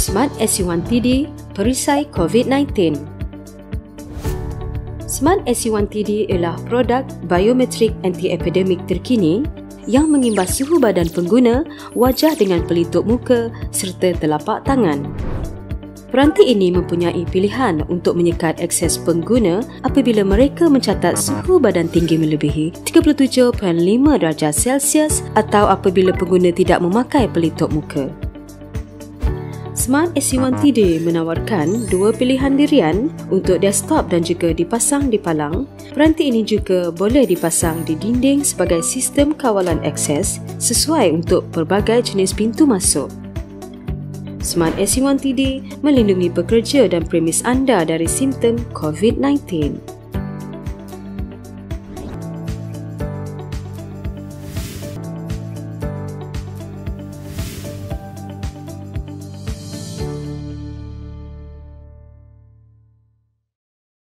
Smart AC1 TD perisai COVID-19. Smart AC1 TD ialah produk biometrik anti-epidemik terkini yang mengimbas suhu badan pengguna, wajah dengan pelitup muka serta telapak tangan. Peranti ini mempunyai pilihan untuk menyekat akses pengguna apabila mereka mencatat suhu badan tinggi melebihi 37.5 darjah Celsius atau apabila pengguna tidak memakai pelitup muka. Smart AC1 TD menawarkan dua pilihan dirian untuk desktop dan juga dipasang di palang. Peranti ini juga boleh dipasang di dinding sebagai sistem kawalan akses sesuai untuk pelbagai jenis pintu masuk. Smart AC1 TD melindungi pekerja dan premis anda dari simptom COVID-19.